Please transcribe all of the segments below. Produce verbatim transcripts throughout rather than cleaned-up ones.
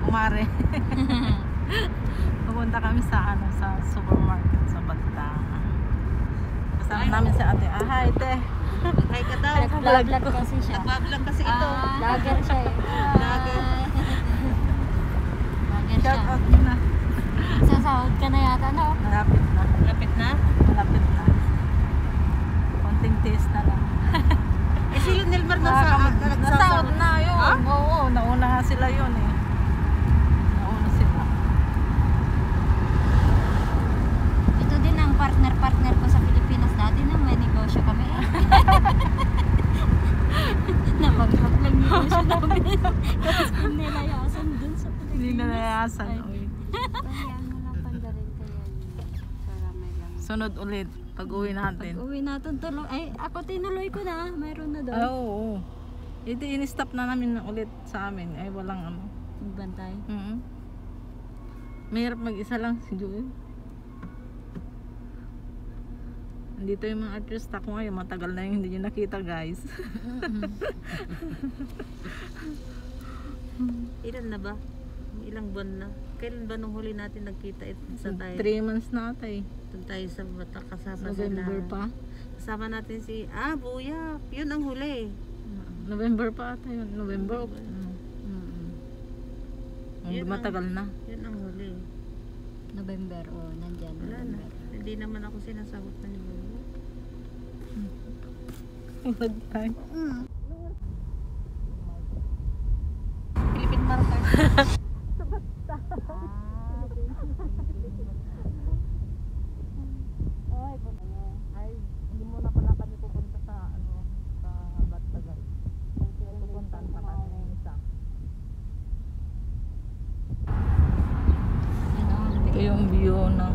kumare. Pupunta kami sa ano sa supermarket sa Bata. Kasama namin si ate. Ah, hi, te. Hi ka daw. Nag-vlog kasi siya. Nag-vlog kasi ito. Ah, vlogger siya eh. Vlogger. Vlogger Shout siya. out mo na. Sasahod ka na yata, no? Malapit na. Lapit na? Malapit na. Konting taste na lang. Eh si Nilmar na sa Nakakam- nagsasahod. Nasahod na yun. Ha? Oo, nauna nga sila yun eh. Nauna sila. Ito din ang partner-partner ko sa Pilipinas dati nang may negosyo kami eh. Napag-vlog lang negosyo namin. Kasi nilayasan dun sa Pilipinas. Hindi na nayasan. Ay. Uy. Kaya mo lang tanggalin kaya para may lang. Sunod ulit pag uwi natin. Pag uwi natin tuloy, ay ako tinuloy ko na, mayroon na Ah, doon. oo, oo. Ito in-stop na namin ulit sa amin. Ay walang ano. Magbantay. Mm-hmm. Mahirap mag-isa lang si Joel. Andito yung mga artista ko ngayon. Matagal na yung hindi nyo nakita, guys. Ilan na ba? Ilang buwan na? Kailan ba nung huli natin nagkita ito sa tayo? Three months na ata eh. Doon tayo sa Bata kasama November sila. pa. Kasama natin si, ah, Buya. Yun ang huli. November pa ata yun. November. Mm. Yun Hindi ang- matagal na. Yun ang huli. November, oh, nandyan. Wala na. November. Hindi naman ako sinasagot na ni Buya. Huwag tayo. Philippine Market. Ay, kung ano. Ay, hindi muna pala kami pupunta sa ano, sa Batagal. Pupuntahan pa kami ng isa. Yun, oh, Ito yung view ng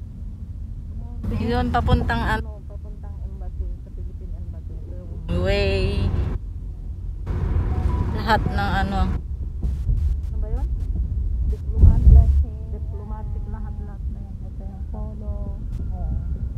yun, papuntang ano, papuntang embassy, sa Philippine Embassy. Ito yung way. Lahat ng ano. Ano ba yun? Diplomatic. Diplomatic lahat-lahat na yan. Ito yung polo. Oo.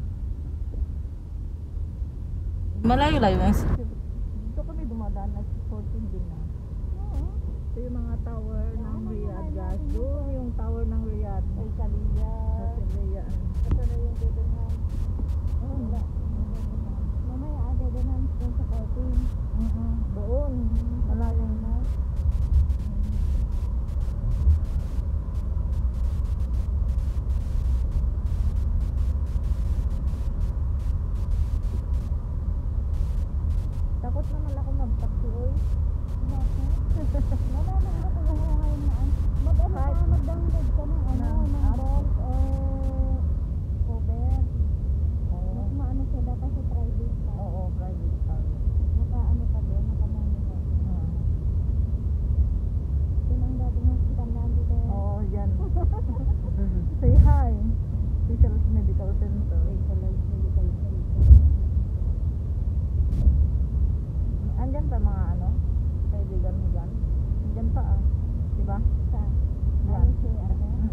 Malayo-layo lang. Dito kami dumadaan na fourteen din na. Oo. Ito yung mga tower ng Riyadh, guys. Doon yung tower ng Riyadh. Ay, Kaliya. Sa Riyadh. Ito na yung dedenan. Oo, wala. mamaya ada din ang doon sa fourteen. Mhm. Doon. Malayo na. Takot naman ako mag-taxi, oy. Bakit? Wala lang ako yung ngayon na mag-ano ka, mag-download ka ng ano, Ng ng app? Bolt or Uber. Oo. Mas maano sila kasi private ka. Oo, private car. Maka ano ka doon, naka-monitor. Ah. Yun ang dating hospital na dito. Oo, yan. Say hi. Specialist Medical Center. Specialized medical center. Andyan pa mga ano, kaibigan mo dyan. Andyan pa ah. Diba? Sa Yan. ano si ate? Mm.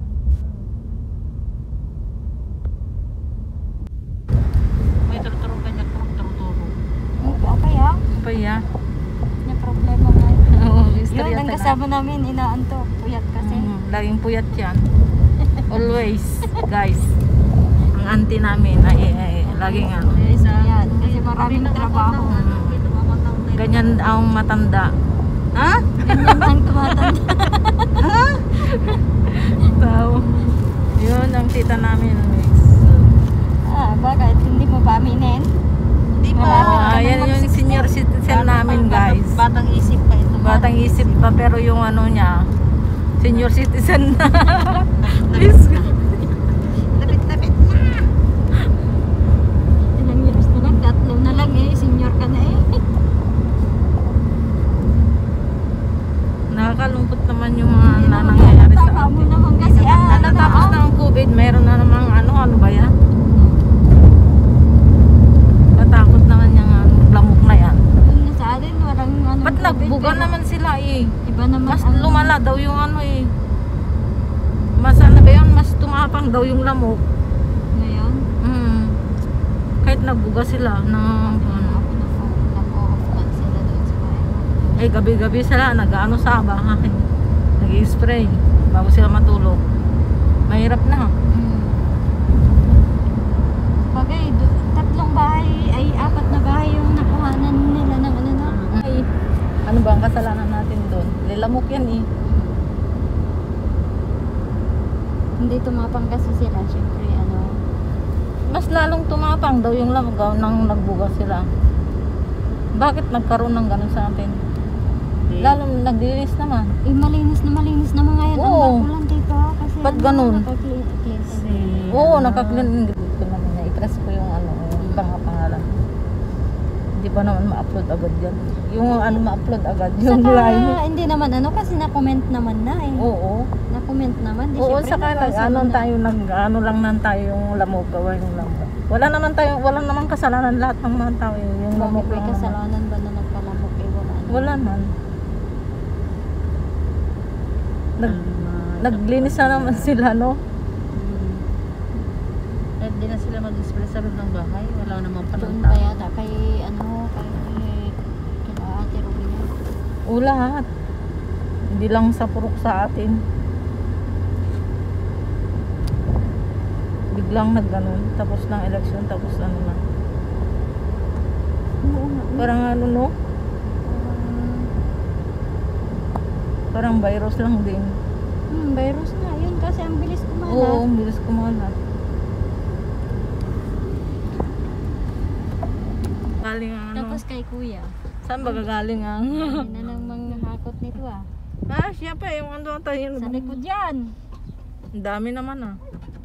May turuturo ka niya, turuturo. Okay ah. Pa ya. May problema nga. Oo, Yun, istorya ang tayo. kasama namin, inaantok. Puyat kasi. Mm, laging puyat yan. Always, guys. Ang auntie namin ay, ay laging ano. Yan, kasi maraming trabaho. Ganyan ang matanda. Ha? Ganyan ang tumatanda. Tao. Yun ang tita namin. Ah, bakit? Hindi mo pa aminin? Di Oo, ba? ayan yung senior citizen namin, guys. Batang isip pa ito. Batang isip pa pero yung ano niya, senior citizen na. Please. Lapit-lapit na. Ilang years na lang? Tatlo na lang eh. Senior ka na eh. Nakakalungkot naman yung mga na nangyayari sa Tama mo atin. naman kasi ah. Ano, tapos na ang COVID, mayroon na namang ano, ano ba yan? Matakot naman yung ano, lamok na yan. Yung sa atin, walang ano. Ba't COVID, nagbuga pero naman sila eh? Iba naman Mas ang- lumala daw yung ano eh. Mas ano ba yun? Mas tumapang daw yung lamok. Ngayon, Mm. Kahit nagbuga sila ng ano. ako nag-off lang sila doon sa bahay. Eh gabi-gabi sila nag-ano sa bahay. Nag-i-spray. bago sila matulog. Mahirap na. Hmm. Bagay, do- tatlong bahay, ay apat na bahay yung nakuhanan nila ng ano na. Ay, ano ba ang kasalanan natin doon? Nilamok yan eh. Hindi tumapang kasi sila, syempre ano. Mas lalong tumapang daw yung lamagaw nang nagbuga sila. Bakit nagkaroon ng ganun sa atin? Lalong naglinis naman. Eh, malinis na malinis na mga yan. Oo. Ang bakulan dito kasi Ba't ano, ganun? nakakli- clean. Oo, nakaklin ko naman na i-press ko yung ano, yung pangapangalan. Hindi pa naman ma-upload agad yan. Yung ano ma-upload agad, yung Saka, line. hindi naman ano kasi na-comment naman na eh. Oo. Na-comment naman. Di, Oo, syempre, saka nag nabasa ano mo na. tayo nag ano lang nan tayo yung lamok gawa yung lamok. Wala naman tayo, wala naman kasalanan lahat ng mga tao eh, yung lamok Bakit may lang naman. kasalanan ba na nagpalamok eh? Wala na. Wala man. Nag naglinis na naman sila, no? Eh, di na sila mag-display sa loob ng bahay. Wala namang Doon panong pa tao. yata kay ano, kay kila Ate Rubina. O lahat. Hindi lang sa purok sa atin. Biglang nagganon, tapos ng eleksyon, tapos ano na. Oo nga. Parang ano, no? Parang virus lang din. Hmm, virus na. Yun kasi ang bilis kumalat. Oo, ang bilis kumalat. Galing ang ano? Tapos kay Kuya. Saan ba gagaling ang? Yun na nang manghakot nito ah. Ah, siya pa, yung ano tayo. Sa likod yan. Ang dami naman ah.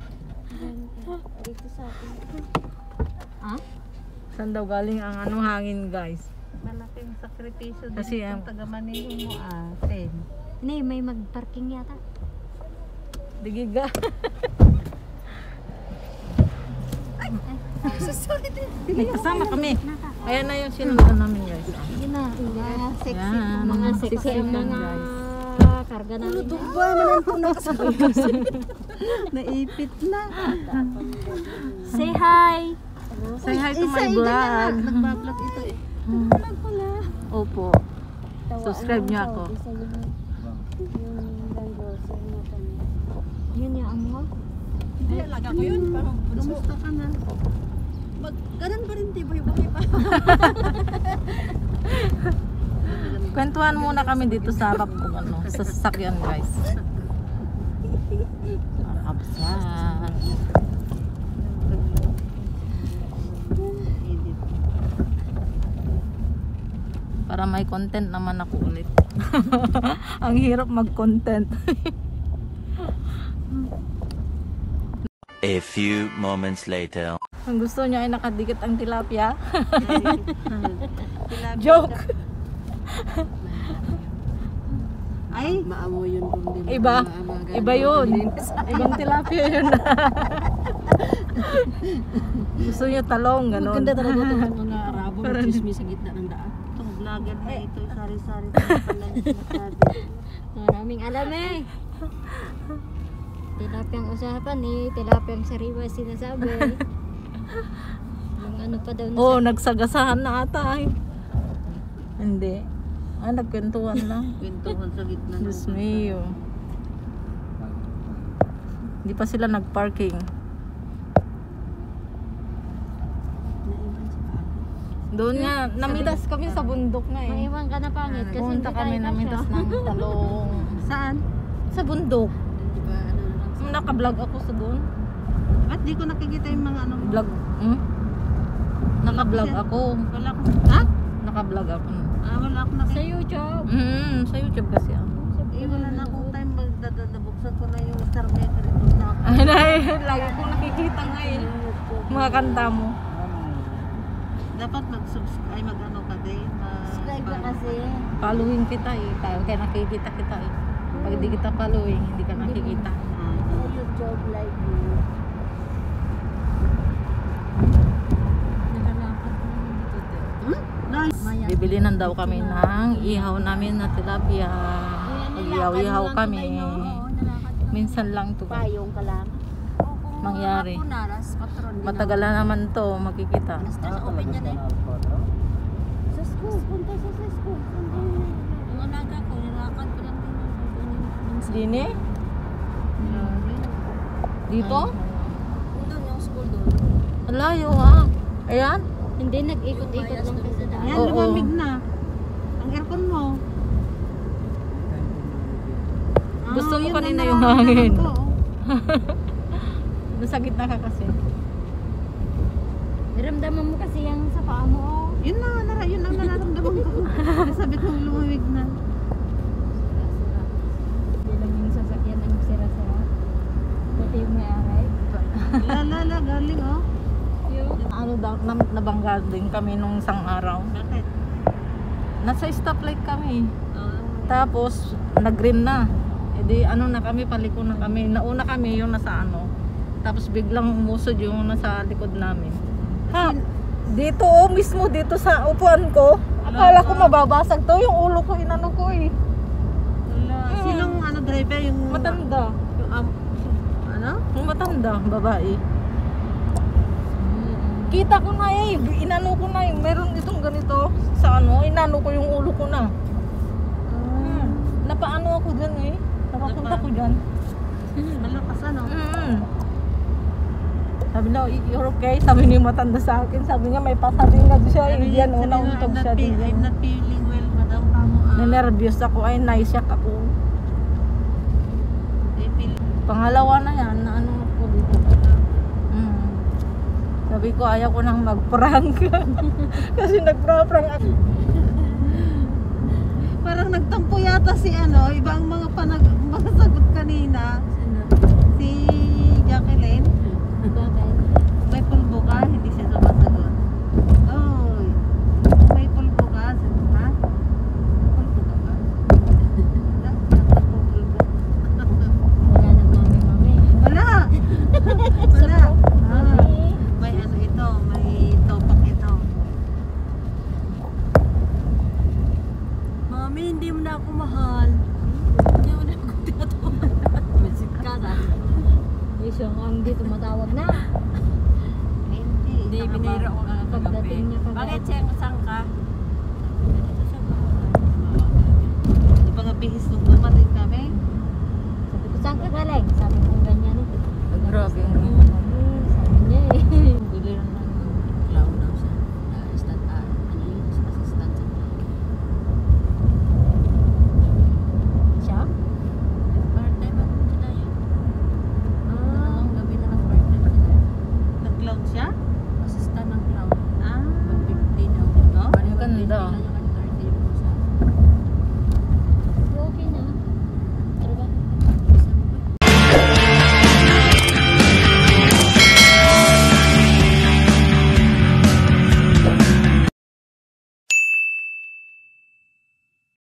Dito sa atin. Ah? Saan daw galing ang ano hangin, guys? Malaking sakripisyo din Kasi, itong um, taga-Manilo mo atin. Hindi, may mag-parking yata. Digiga. May kasama kami. Ayan na yung sinundan namin, guys. Yun na. Mga sexy. Yan. Mga sexy Sexy ang yan, mga guys. karga namin. Naipit na. Say hi! Say hi to my vlog. Nagbablog ito eh. Opo. Subscribe niyo ako. Yun yung amo. Hindi, alaga ko yun. Kumusta ka na? Mag, ganun pa rin, tiboy ba pa? Kwentuhan muna kami dito sa harap ko, ano, sa sasakyan, guys. Nakakapsan. Para may content naman ako ulit. Ang hirap mag-content. A few moments later. Ang gusto niya ay nakadikit ang tilapia. Joke! Ay, maamoy yun kung di mo Iba. maamaga. Iba yun. Ibang tilapia yun. Gusto niya talong, gano'n. Maganda talaga itong mga Arabo na chismis sa gitna ng daan. Itong vlogger na ito, sari-sari sa pala sinasabi. Maraming alam eh. Tilapyang usapan eh. Tilapyang sariwa sinasabi. Yung ano pa daw na Oo, oh, nagsagasahan na ata ay. Hindi. Ah, nagkwentuhan lang. Kwentuhan sa gitna ng Diyos mio. Hindi pa sila nag-parking. naiwan sa paago. Doon nga, namitas kami sa bundok na eh. Maiwan ka na pangit kasi Pumunta hindi kami tayo namitas kasya. ng talong. Saan? Sa bundok. Di ba ano lang? Naka-vlog ako sa doon. Ba't di ko nakikita yung mga ano mo? Vlog. Hmm? Naka-vlog ako. Wala akong, ha? Naka-vlog ako. Ah, wala akong Sa nakikita. YouTube. Mm, sa YouTube kasi ako. Eh, wala na akong time magdadabuksan ko na yung star maker. Ito na ako. Ay, nay, lagi kong nakikita ngayon. Mga kanta mo. Dapat mag-subscribe, ay mag-ano ka din. mag- Subscribe ka kasi. Following kita eh. Tayo kaya nakikita kita eh. Pag di kita following, hindi ka nakikita. Ah, Sa YouTube live mo. Nakalakad na dito. hmm? Nice. Maya. Bibili nan daw kami ng ihaw namin na tilapia. Mag-ihaw-ihaw kami. Minsan lang to. Payong ka lang. Mangyari. Naras, patron din Matagal na naman to makikita. Basta open yan eh. Sa school, punta sa sa school. Yung alaga ko, nilakad ko lang din. Dini? Dito? Doon yung school doon. Layo ha. Ayan. Hindi, nag-ikot-ikot lang kasi sa daan. Yan, Oo. lumamig na. Ang aircon mo. Gusto mo yun kanina ang yung nararamdaman hangin. ko. Nasa gitna ka kasi. Naramdaman mo kasi yung sa paa mo. Oh. Yun na, nara, yun ang nararamdaman ko. Sabi ko lumamig na. Sira-sira. Hindi lang yung sasakyan ang sira-sira. Pati yung may-aray. La la la, galing oh. Ano daw, na, nabangga din kami nung isang araw. Bakit? Nasa stoplight kami. Ah, Tapos, nag-green na. E di, ano na kami, paliko na kami. Nauna kami yung nasa ano. Tapos biglang umusod yung nasa likod namin. Ha? Dito oh, mismo dito sa upuan ko. Akala ko mababasag to. Yung ulo ko, inano ko eh. wala. Hmm. Sinong ano driver yung Matanda. Yung um, ano? Yung matanda, babae. Kita ko na eh. Inano ko na eh. Meron itong ganito sa ano. Inano ko yung ulo ko na. Hmm. Napaano ako dyan eh. Napapunta ko dyan. Malakas ano? Mm. Sabi na, you're okay? Sabi niya yung matanda sa akin. Sabi niya, may pasabi nga siya. Hindi yan, sabi unang nga, untog I'm not siya feel- din. I'm not feeling well, madam. Kamo ah. Na-nervous ako. Ay, naisyak ako. I feel Pangalawa na yan, na ano ko dito. Mm. Sabi ko, ayaw ko nang mag-prank. Kasi nag-prank ako. parang nagtampo yata si ano, ibang mga panag mga sagot kanina. Si Jacqueline. Bakit? May pulbo ka, hindi siya sumasagot. Oy, may pulbo ka, sabi ha? Pulbo ka ba? Wala, wala po pulbo. Wala nang mami-mami. Wala! Wala! Ah, Mami. may ano ito, may topak ito. Mami, hindi mo na ako mahal. Hindi mo na ako tinatawag. Visit ka na. Yung siyang ang di tumatawag na. Hindi, Hindi, biniro ko na pagdating niya pag- Bakit siya saan ka?